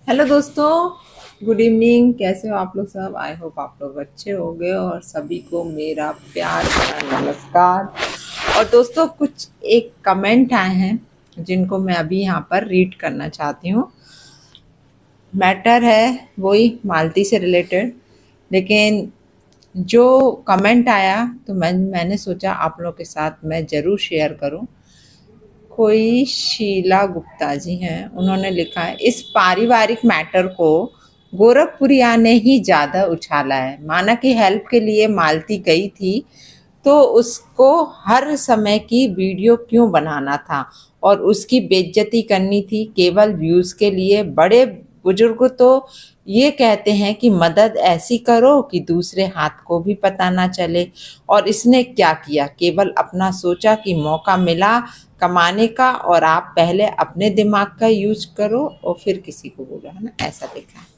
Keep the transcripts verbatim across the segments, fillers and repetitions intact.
Hello दोस्तों, good evening. कैसे हो आप लोग सब? आई होप आप लोग अच्छे होंगे और सभी को मेरा प्यार भरा नमस्कार। और दोस्तों, कुछ एक कमेंट आए हैं जिनको मैं अभी यहाँ पर रीड करना चाहती हूँ। मैटर है वही मालती से रिलेटेड, लेकिन जो कमेंट आया तो मैं मैंने सोचा आप लोगों के साथ मैं ज़रूर शेयर करूँ। कोई शीला गुप्ता जी हैं, उन्होंने लिखा है, इस पारिवारिक मैटर को गोरखपुरिया ने ही ज़्यादा उछाला है। माना कि हेल्प के लिए मालती गई थी तो उसको हर समय की वीडियो क्यों बनाना था और उसकी बेइज्जती करनी थी केवल व्यूज के लिए। बड़े बुजुर्ग तो ये कहते हैं कि मदद ऐसी करो कि दूसरे हाथ को भी पता ना चले। और इसने क्या किया, केवल अपना सोचा कि मौका मिला कमाने का और आप पहले अपने दिमाग का यूज करो और फिर किसी को बोलो, है ना? ऐसा लिखा है।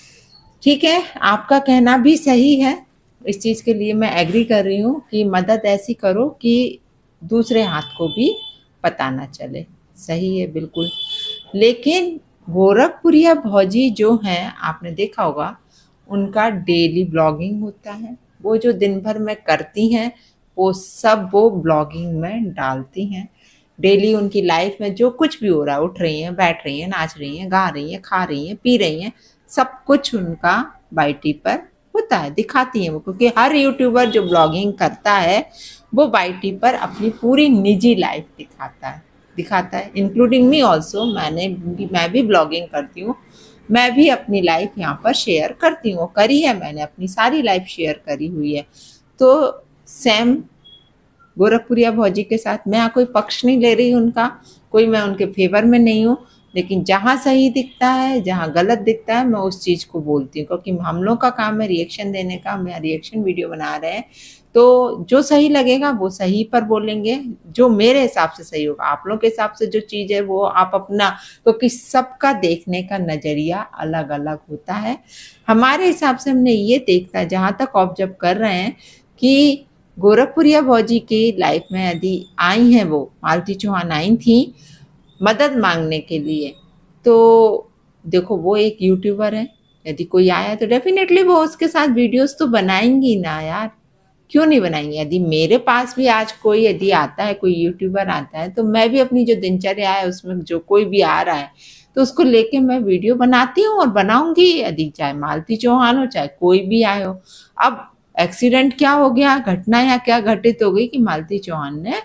ठीक है, आपका कहना भी सही है। इस चीज़ के लिए मैं एग्री कर रही हूँ कि मदद ऐसी करो कि दूसरे हाथ को भी पता ना चले। सही है, बिल्कुल। लेकिन गोरखपुरिया भौजी जो हैं, आपने देखा होगा, उनका डेली ब्लॉगिंग होता है। वो जो दिन भर में करती हैं वो सब वो ब्लॉगिंग में डालती हैं। डेली उनकी लाइफ में जो कुछ भी हो रहा है, उठ रही हैं, बैठ रही हैं, नाच रही हैं, गा रही हैं, खा रही हैं, पी रही हैं, सब कुछ उनका बाईटी पर होता है, दिखाती हैं वो। क्योंकि हर यूट्यूबर जो ब्लॉगिंग करता है वो बाईटी पर अपनी पूरी निजी लाइफ दिखाता है दिखाता है इंक्लूडिंग मी ऑल्सो। मैंने भी मैं भी ब्लॉगिंग करती हूँ, मैं भी अपनी लाइफ यहाँ पर शेयर करती हूँ, करी है मैंने, अपनी सारी लाइफ शेयर करी हुई है। तो सेम गोरखपुरिया भौजी के साथ मैं कोई पक्ष नहीं ले रही उनका, कोई मैं उनके फेवर में नहीं हूँ, लेकिन जहाँ सही दिखता है, जहाँ गलत दिखता है, मैं उस चीज़ को बोलती हूँ। क्योंकि हम लोग का काम है रिएक्शन देने का, हम रिएक्शन वीडियो बना रहे हैं, तो जो सही लगेगा वो सही पर बोलेंगे, जो मेरे हिसाब से सही होगा। आप लोग के हिसाब से जो चीज़ है वो आप अपना, क्योंकि सबका देखने का नज़रिया अलग अलग होता है। हमारे हिसाब से हमने ये देखा है, जहाँ तक ऑब्जर्व कर रहे हैं, कि गोरखपुरिया भौजी की लाइफ में यदि आई हैं, वो मालती चौहान आई थी मदद मांगने के लिए, तो देखो वो एक यूट्यूबर है, यदि कोई आया तो डेफिनेटली वो उसके साथ वीडियोस तो बनाएंगी ना यार, क्यों नहीं बनाएंगे? यदि मेरे पास भी आज कोई यदि आता है, कोई यूट्यूबर आता है, तो मैं भी अपनी जो दिनचर्या है उसमें जो कोई भी आ रहा है तो उसको लेके मैं वीडियो बनाती हूँ और बनाऊंगी, यदि चाहे मालती चौहान हो चाहे कोई भी आए हो। अब एक्सीडेंट क्या हो गया, घटना या क्या घटित हो गई कि मालती चौहान ने,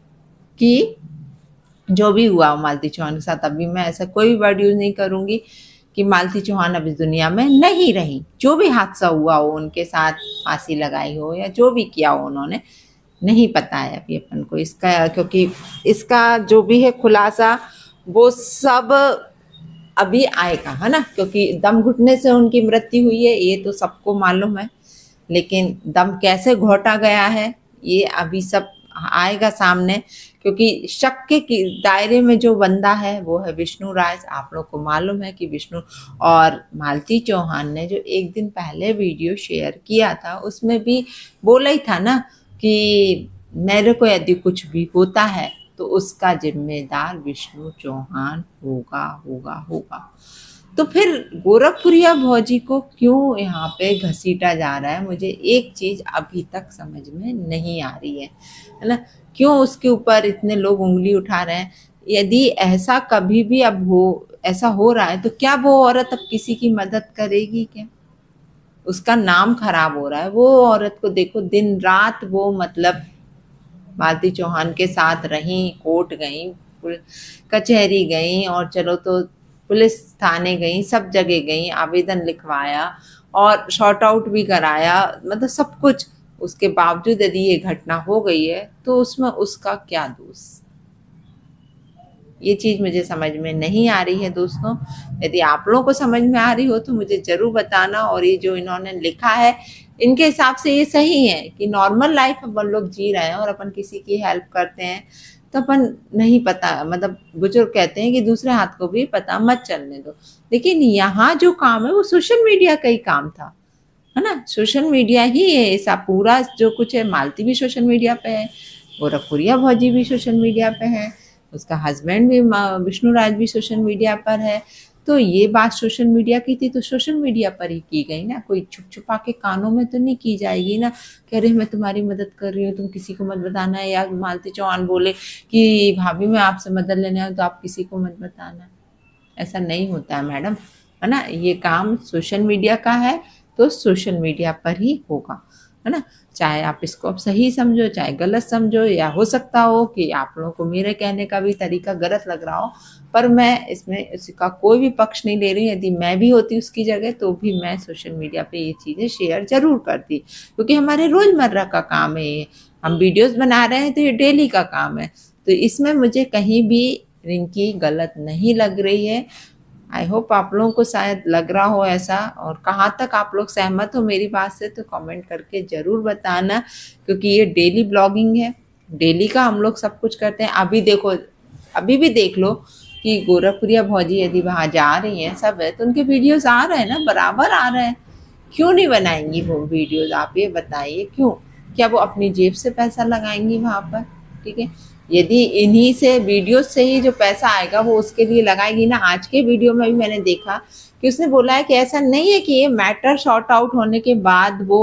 कि जो भी हुआ मालती चौहान के साथ, अभी मैं ऐसा कोई वर्ड यूज नहीं करूंगी कि मालती चौहान अब इस दुनिया में नहीं रही। जो भी हादसा हुआ हो, उनके साथ फांसी लगाई हो या जो भी किया हो उन्होंने, नहीं पता है अभी अपन को इसका, क्योंकि इसका जो भी है खुलासा वो सब अभी आएगा, है ना? क्योंकि दम घुटने से उनकी मृत्यु हुई है ये तो सबको मालूम है, लेकिन दम कैसे घोटा गया है ये अभी सब आएगा सामने। क्योंकि शक के दायरे में जो बंदा है वो है विष्णु राज। आप लोग को मालूम है कि विष्णु और मालती चौहान ने जो एक दिन पहले वीडियो शेयर किया था उसमें भी बोला ही था ना कि मेरे को यदि कुछ भी होता है तो उसका जिम्मेदार विष्णु चौहान होगा होगा होगा। तो फिर गोरखपुरिया भौजी को क्यों यहाँ पे घसीटा जा रहा है, मुझे एक चीज अभी तक समझ में नहीं आ रही है, है ना? क्यों उसके ऊपर इतने लोग उंगली उठा रहे हैं? यदि ऐसा कभी भी अब हो, ऐसा हो रहा है, तो क्या वो औरत अब किसी की मदद करेगी क्या? उसका नाम खराब हो रहा है। वो औरत को देखो, दिन रात वो मतलब मालती चौहान के साथ रही, कोर्ट गई, कचहरी गई, और चलो तो पुलिस थाने गई, सब जगह गई, आवेदन लिखवाया और शॉर्ट आउट भी कराया, मतलब सब कुछ। उसके बावजूद यदि ये घटना हो गई है तो उसमें उसका क्या दोष? ये चीज मुझे समझ में नहीं आ रही है दोस्तों। यदि आप लोगों को समझ में आ रही हो तो मुझे जरूर बताना। और ये जो इन्होंने लिखा है, इनके हिसाब से ये सही है कि नॉर्मल लाइफ अपन लोग जी रहे हैं और अपन किसी की हेल्प करते हैं तो अपन नहीं पता, मतलब बुजुर्ग कहते हैं कि दूसरे हाथ को भी पता मत चलने दो। लेकिन यहाँ जो काम है वो सोशल मीडिया का ही काम था, है ना? सोशल मीडिया ही है ऐसा पूरा जो कुछ है। मालती भी सोशल मीडिया पे है, गोरखपुरिया भौजी भी सोशल मीडिया पे है, उसका हस्बैंड भी विष्णु राज भी सोशल मीडिया पर है। तो ये बात सोशल मीडिया की थी तो सोशल मीडिया पर ही की गई ना, कोई छुप छुपा के कानों में तो नहीं की जाएगी ना कि अरे मैं तुम्हारी मदद कर रही हूँ, तुम किसी को मत बताना। या मालती चौहान बोले कि भाभी मैं आपसे मदद लेने आऊँ तो आप किसी को मत बताना। ऐसा नहीं होता है मैडम, है ना। ये काम सोशल मीडिया का है तो सोशल मीडिया पर ही होगा, है ना। चाहे आप इसको अब सही समझो चाहे गलत समझो, या हो सकता हो कि आप लोगों को मेरे कहने का भी तरीका गलत लग रहा हो, पर मैं इसमें इसका कोई भी पक्ष नहीं ले रही। यदि मैं भी होती उसकी जगह तो भी मैं सोशल मीडिया पे ये चीज़ें शेयर जरूर करती, क्योंकि हमारे रोज़मर्रा का काम है ये। हम वीडियोस बना रहे हैं तो ये डेली का काम है, तो इसमें मुझे कहीं भी रिंकी गलत नहीं लग रही है। आई होप आप लोगों को शायद लग रहा हो ऐसा, और कहाँ तक आप लोग सहमत हो मेरी बात से तो कमेंट करके ज़रूर बताना, क्योंकि ये डेली ब्लॉगिंग है, डेली का हम लोग सब कुछ करते हैं। अभी देखो, अभी भी देख लो कि गोरखपुरिया भौजी यदि वहाँ जा रही हैं सब है तो उनके वीडियोस आ रहे हैं ना, बराबर आ रहे हैं। क्यों नहीं बनाएंगी वो वीडियोस, आप ये बताइए क्यों? क्या वो अपनी जेब से पैसा लगाएंगी वहाँ पर? ठीक है, यदि इन्हीं से वीडियो से ही जो पैसा आएगा वो उसके लिए लगाएगी ना। आज के वीडियो में भी मैंने देखा कि उसने बोला है कि ऐसा नहीं है कि ये मैटर शॉर्ट आउट होने के बाद वो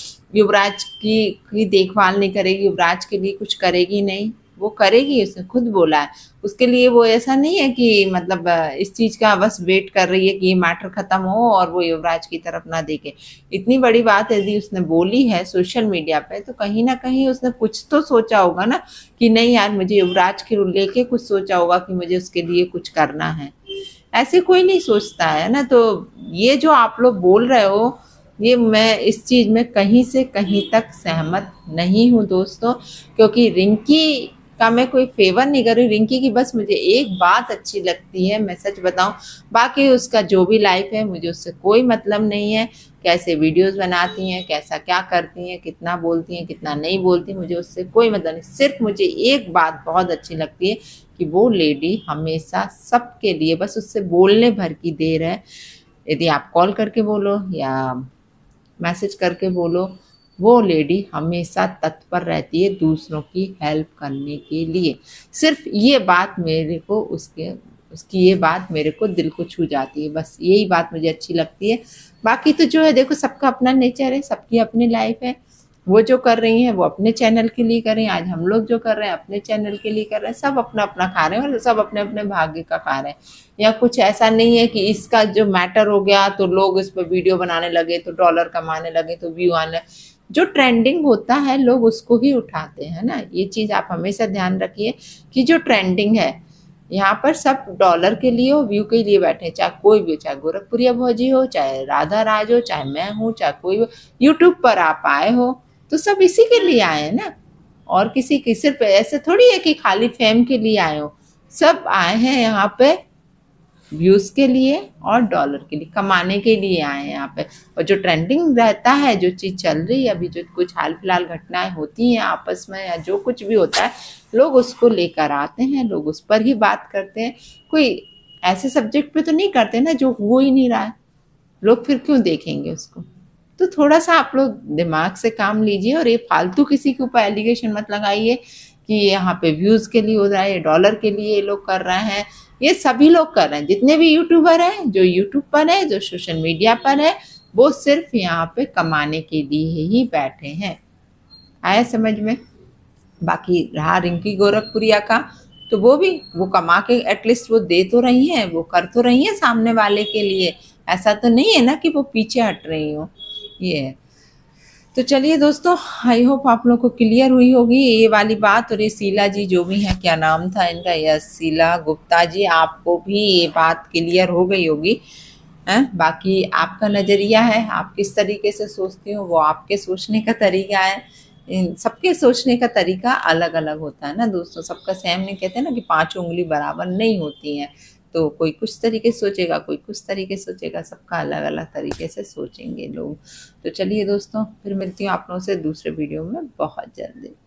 युवराज की, की देखभाल नहीं करेगी, युवराज के लिए कुछ करेगी नहीं, वो करेगी, उसने खुद बोला है। उसके लिए वो ऐसा नहीं है कि मतलब इस चीज़ का बस वेट कर रही है कि ये मैटर ख़त्म हो और वो युवराज की तरफ ना देखे। इतनी बड़ी बात यदि उसने बोली है सोशल मीडिया पे तो कहीं ना कहीं उसने कुछ तो सोचा होगा ना कि नहीं यार मुझे युवराज के लेके कुछ सोचा होगा कि मुझे उसके लिए कुछ करना है। ऐसे कोई नहीं सोचता है ना। तो ये जो आप लोग बोल रहे हो, ये मैं इस चीज़ में कहीं से कहीं तक सहमत नहीं हूँ दोस्तों, क्योंकि रिंकी का मैं कोई फेवर नहीं कर रही। रिंकी की बस मुझे एक बात अच्छी लगती है, मैं सच बताऊं, बाकी उसका जो भी लाइफ है मुझे उससे कोई मतलब नहीं है। कैसे वीडियोस बनाती हैं, कैसा क्या करती हैं, कितना बोलती हैं, कितना नहीं बोलती, मुझे उससे कोई मतलब नहीं। सिर्फ मुझे एक बात बहुत अच्छी लगती है कि वो लेडी हमेशा सबके लिए बस उससे बोलने भर की देर है। यदि आप कॉल करके बोलो या मैसेज करके बोलो, वो लेडी हमेशा तत्पर रहती है दूसरों की हेल्प करने के लिए। सिर्फ ये बात मेरे को उसके उसकी ये बात मेरे को दिल को छू जाती है, बस यही बात मुझे अच्छी लगती है। बाकी तो जो है देखो, सबका अपना नेचर है, सबकी अपनी लाइफ है। वो जो कर रही हैं वो अपने चैनल के लिए कर रही हैं, आज हम लोग जो कर रहे हैं अपने चैनल के लिए कर रहे हैं। सब अपना अपना खा रहे हैं और सब अपने अपने भाग्य का खा रहे हैं। या कुछ ऐसा नहीं है कि इसका जो मैटर हो गया तो लोग इस पर वीडियो बनाने लगे तो डॉलर कमाने लगे तो व्यू आने। जो ट्रेंडिंग होता है लोग उसको ही उठाते हैं ना। ये चीज़ आप हमेशा ध्यान रखिए कि जो ट्रेंडिंग है यहाँ पर सब डॉलर के लिए हो, व्यू के लिए बैठे, चाहे कोई भी हो, चाहे गोरखपुरिया भौजी हो, चाहे राधा राज हो, चाहे मैं हूँ, चाहे कोई हो। यूट्यूब पर आप आए हो तो सब इसी के लिए आए हैं ना, और किसी की सिर्फ ऐसे थोड़ी है कि खाली फेम के लिए आए हो। सब आए हैं यहाँ पे व्यूज के लिए और डॉलर के लिए, कमाने के लिए आए हैं यहाँ पे। और जो ट्रेंडिंग रहता है, जो चीज़ चल रही है अभी, जो कुछ हाल फिलहाल घटनाएं होती हैं आपस में या जो कुछ भी होता है, लोग उसको लेकर आते हैं, लोग उस पर ही बात करते हैं। कोई ऐसे सब्जेक्ट पे तो नहीं करते ना जो हो ही नहीं रहा है, लोग फिर क्यों देखेंगे उसको। तो थोड़ा सा आप लोग दिमाग से काम लीजिए और ये फालतू किसी के ऊपर एलिगेशन मत लगाइए कि यहाँ पे व्यूज के लिए हो रहा है, डॉलर के लिए ये लोग कर रहे हैं। ये सभी लोग कर रहे हैं, जितने भी यूट्यूबर हैं, जो यूट्यूब पर है, जो सोशल मीडिया पर है, वो सिर्फ यहाँ पे कमाने के लिए ही बैठे हैं। आया समझ में? बाकी रहा रिंकी गोरखपुरिया का, तो वो भी वो कमा के एटलीस्ट वो दे तो रही हैं, वो कर तो रही हैं सामने वाले के लिए। ऐसा तो नहीं है ना कि वो पीछे हट रही हो। ये है। तो चलिए दोस्तों, आई होप आप लोगों को क्लियर हुई होगी ये वाली बात। और ये शीला जी जो भी है, क्या नाम था इनका, यस शीला गुप्ता जी, आपको भी ये बात क्लियर हो गई होगी। है बाकी आपका नज़रिया है, आप किस तरीके से सोचती हो वो आपके सोचने का तरीका है। इन सबके सोचने का तरीका अलग अलग होता है ना दोस्तों, सबका सेम नहीं। कहते हैं ना कि पांच उंगली बराबर नहीं होती हैं, तो कोई कुछ तरीके से सोचेगा, कोई कुछ तरीके से सोचेगा, सबका अलग अलग तरीके से सोचेंगे लोग। तो चलिए दोस्तों, फिर मिलती हूँ आप लोगों से दूसरे वीडियो में बहुत जल्दी।